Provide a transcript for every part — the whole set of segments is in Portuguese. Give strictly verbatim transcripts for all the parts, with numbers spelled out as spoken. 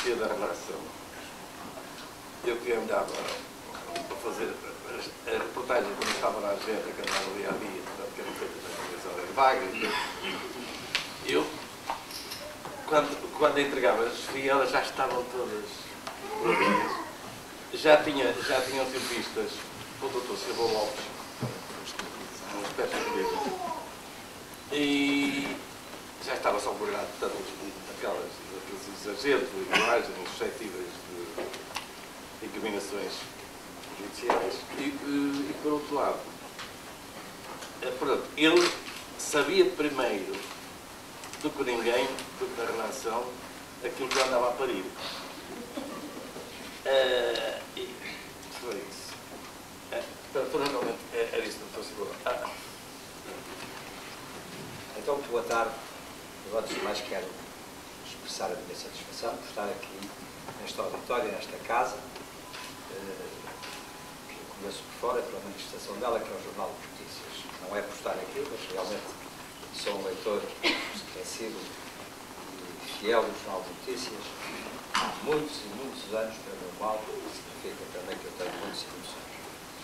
dia da relação, eu que andava a fazer a reportagem quando estava lá a ver, que andava ali a dia, que era feita na televisão, era vaga, eu, quando, quando entregava as vielas, já estavam todas prontas. Já, tinha, já tinham sido vistas pelo doutor Silva Lopes, uma espécie de livro, e já estava só guardado tanto aquelas, aqueles exageros de imagens suscetíveis de incriminações judiciais. E, e, e por outro lado, portanto, ele sabia primeiro do que ninguém, do que na relação, aquilo que eu andava a parir. Uh, e foi isso. Uh, Provavelmente era isso que fosse bom. Ah. Então, boa tarde. Eu, antes de mais, quero expressar a minha satisfação por estar aqui neste auditório, nesta casa, uh, que eu conheço por fora, pela manifestação dela, que é o Jornal de Notícias. Não é por estar aqui, mas realmente sou um leitor esquecido e fiel do Jornal de Notícias. Há muitos e muitos anos, para o meu mal, significa também que eu tenho muitos e muitos anos.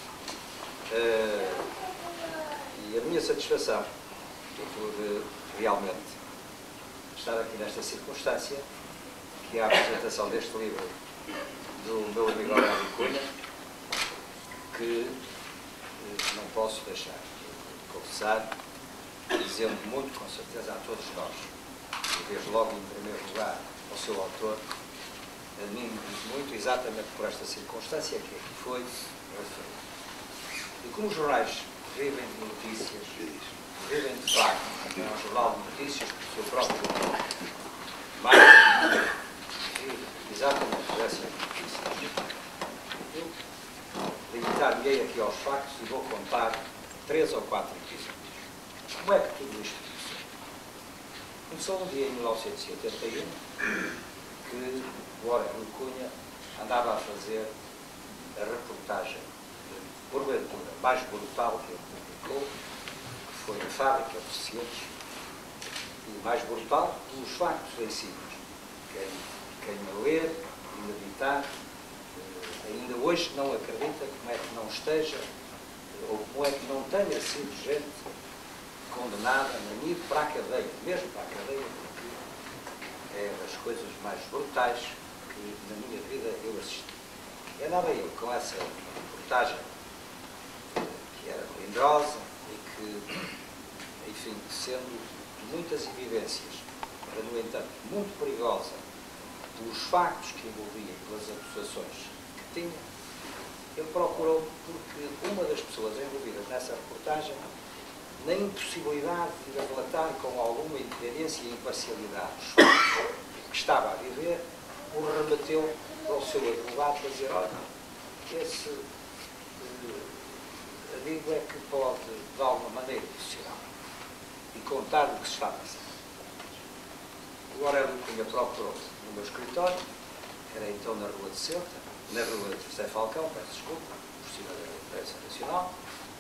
Uh, e a minha satisfação por uh, realmente estar aqui nesta circunstância, que é a apresentação deste livro do meu amigo Aurélio Cunha, que uh, não posso deixar de confessar, dizendo muito, com certeza, a todos nós, e desde logo, em primeiro lugar, ao seu autor, a mim me diz muito, exatamente por esta circunstância que aqui foi referida. E como os jornais vivem de notícias, vivem de facto, é um jornal de notícias que o seu próprio autor, mas vive exatamente por essas notícias, eu limitar-me aqui aos factos e vou contar três ou quatro episódios. Como é que tudo isto começou? Começou um dia em mil novecentos e oitenta e um, que o Aurélio Cunha andava a fazer a reportagem, porventura, mais brutal que ele publicou, que foi a Fábrica de Cientes, e mais brutal dos factos vencidos. Quem, quem a ler e meditar, ainda hoje não acredita como é que não esteja, ou como é que não tenha sido gente condenada, manido para a cadeia, mesmo para a cadeia, porque é das coisas mais brutais que na minha vida eu assisti. E andava eu com essa reportagem que era melindrosa e que, enfim, sendo de muitas evidências, era, no entanto, muito perigosa pelos factos que envolvia e pelas acusações que tinha, ele procurou, porque uma das pessoas envolvidas nessa reportagem, na impossibilidade de relatar com alguma independência e imparcialidade os factos que estava a viver, o remeteu ao seu advogado para dizer: olha, esse uh, amigo é que pode, de alguma maneira, questionar e contar o que se está a passar. O Aurélio Cunha procurou no meu escritório, que era então na Rua de Ceuta, na Rua de José Falcão, peço desculpa, por cima da Imprensa Nacional.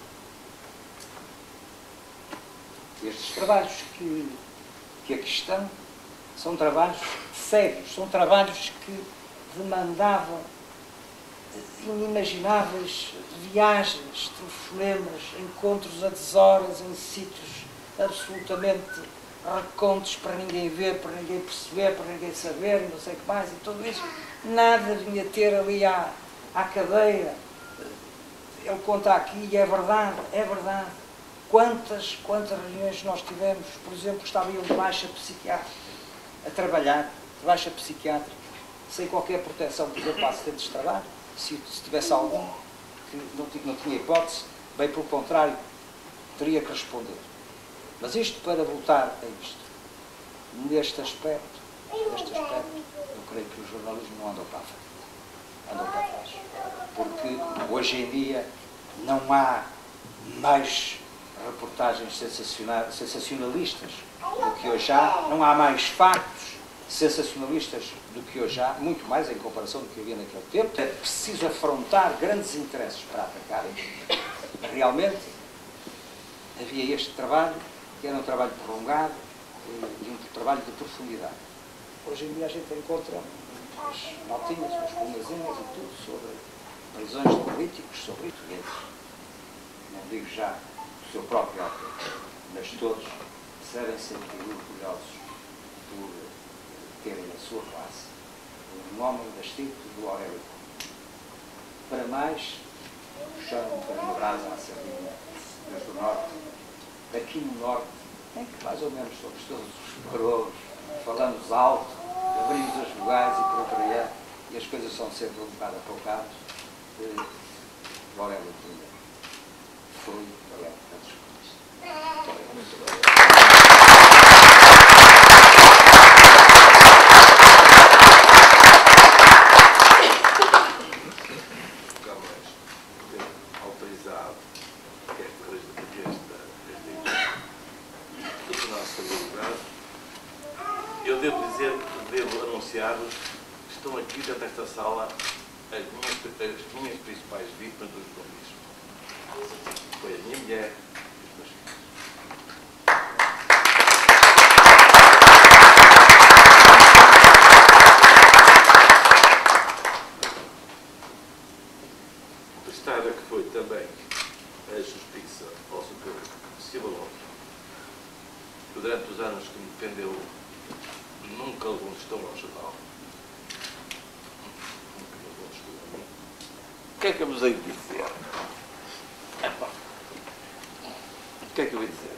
Estes trabalhos que, que aqui estão são trabalhos sérios, são trabalhos que demandavam inimagináveis viagens, telefonemas, encontros a deshoras em sítios absolutamente recônditos para ninguém ver, para ninguém perceber, para ninguém saber, não sei o que mais, e tudo isso. Nada vinha ter ali à, à cadeia. Ele conta aqui, e é verdade, é verdade. Quantas, quantas reuniões nós tivemos, por exemplo, estava eu de baixa psiquiátrica, a trabalhar, de baixa psiquiátrica, sem qualquer proteção, por exemplo, para acidentes de trabalho, se, se tivesse algum, que não, não tinha hipótese, bem pelo contrário, teria que responder. Mas isto para voltar a isto, neste aspecto, neste aspecto, eu creio que o jornalismo não andou para a frente, andou para trás. Porque hoje em dia não há mais reportagens sensacionalistas do que hoje há, não há mais factos sensacionalistas do que hoje há, muito mais em comparação do que havia naquele tempo. É preciso afrontar grandes interesses para atacarem. Realmente havia este trabalho, que era um trabalho prolongado e um trabalho de profundidade. Hoje em dia a gente encontra as notinhas, as colunazinhas e tudo sobre prisões de políticos, sobre portugueses. Não digo já o seu próprio autor, mas todos devem sentir orgulhosos por terem na sua classe um homem das tipos do Aurélio. Para mais, puxando para uma brasa à sardinha, desde o norte, aqui no norte, em que mais ou menos somos todos os barulhos, falamos alto, abrimos as vogais e por outro lado, e as coisas são sempre um bocado apoucadas, o Aurélio Cunha foi a época dos comunistas. Muito obrigado. Eu devo dizer, devo anunciar-vos que estão aqui dentro desta sala as minhas, as minhas principais vítimas do jornalismo. Foi a minha mulher e os meus filhos. Testada que foi também a justiça ao Superior Civil, que durante os anos que me defendeu nunca levou um estou ao jornal. Nunca levou um estou a mim. O que é que eu vos hei de dizer? Epá. O que é que eu hei de dizer?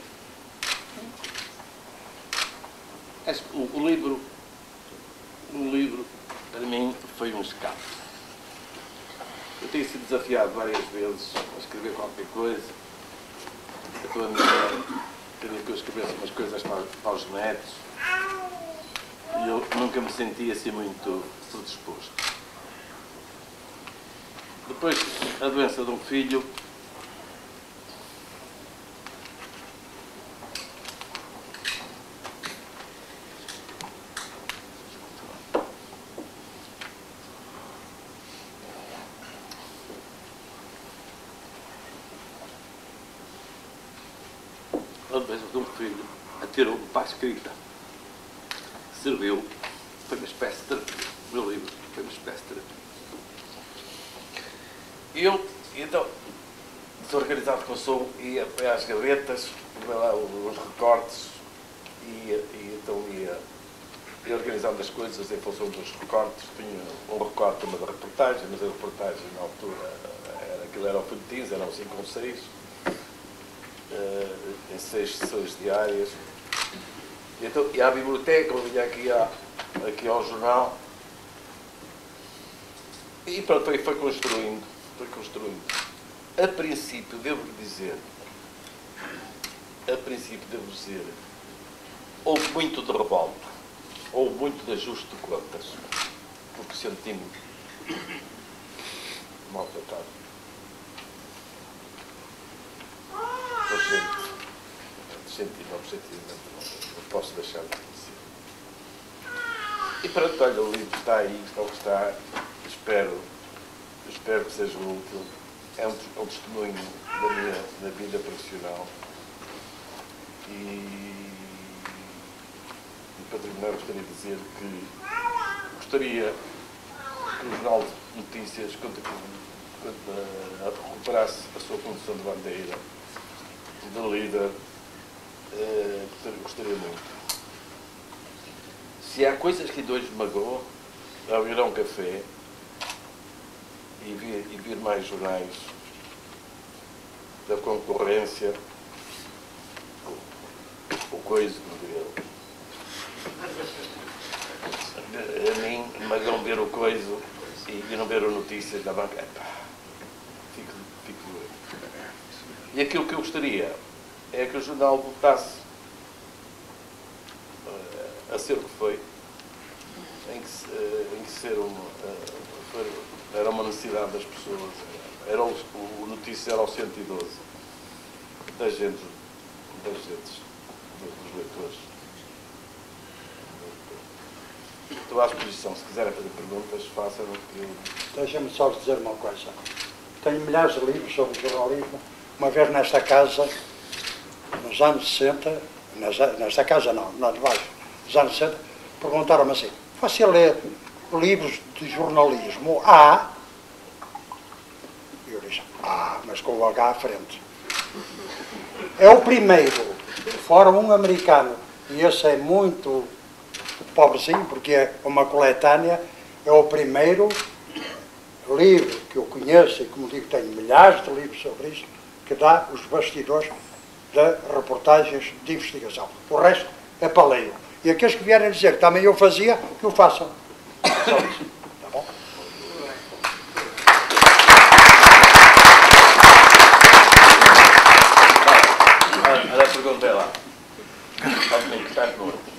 O, o livro, o livro, para mim, foi um escape. Eu tenho sido desafiado várias vezes a escrever qualquer coisa. A tua mulher queria que eu escrevesse umas coisas para, para os netos. E eu nunca me senti assim muito predisposto. Depois, a doença de um filho, a doença de um filho, atirou-me para a escrita. Serviu, foi uma espécie de terapia. O meu livro foi uma espécie de terapia. E eu, então, desorganizado que eu sou, ia às gavetas, ia lá os recortes, e, e então ia, ia organizando as coisas em função dos recortes. Tinha um recorte, uma da reportagem, mas a reportagem na altura, era, aquilo era o folhetins, eram cinco ou seis, uh, em seis sessões diárias. E, então, ia à biblioteca, eu vinha aqui, à, aqui ao jornal, e pronto, foi, foi construindo, foi construindo. A princípio, devo dizer, a princípio, devo dizer, houve muito de revolta, houve muito de ajuste de contas, porque senti-me maltratado. Eu senti, senti-me objetivamente. Não posso deixar de dizer. E pronto, olha, o livro está aí, está o que está. Espero, espero que seja útil. É um, um testemunho da minha da vida profissional. E, e para terminar, gostaria de dizer que gostaria que o Jornal de Notícias, quando, quando recuperasse a sua condição de bandeira, de líder, Uh, gostaria muito. Se há coisas que hoje me magoam, ao ir a um café e vir, e vir mais jornais da concorrência, o, o coisa que me deu. A mim, magoam ver o coisa e, e não ver as notícias da banca. Epá, fico, fico doido. E aquilo que eu gostaria é que o jornal voltasse uh, a ser o que foi, em que, uh, em que ser uma, uh, foi, era uma necessidade das pessoas, era o, o notícia era o cento e doze da gente, das gentes, dos leitores. Estou à disposição, se quiserem fazer perguntas, façam. Eu... Deixa-me só dizer uma coisa. Tenho milhares de livros sobre jornalismo. Uma vez nesta casa, nos anos sessenta, nesta casa não, não de baixo, nos anos sessenta, perguntaram-me assim, você lê livros de jornalismo há. E eu disse, ah, mas com o H à frente. É o primeiro, fora um americano, e esse é muito pobrezinho, porque é uma coletânea, é o primeiro livro que eu conheço, e como digo, tenho milhares de livros sobre isso, que dá os bastidores de reportagens de investigação. O resto é paleio. E aqueles que vierem dizer que também eu fazia, que o façam. Só isso. Tá bom? Olha a pergunta é lá. Está comigo, está comigo.